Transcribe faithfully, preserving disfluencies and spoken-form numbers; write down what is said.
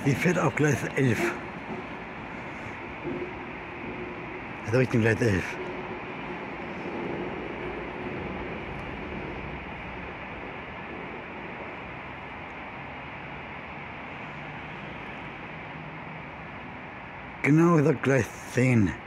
Sie fährt auf Gleis elf. Also Richtung Gleis elf. Genau gesagt Gleis zehn.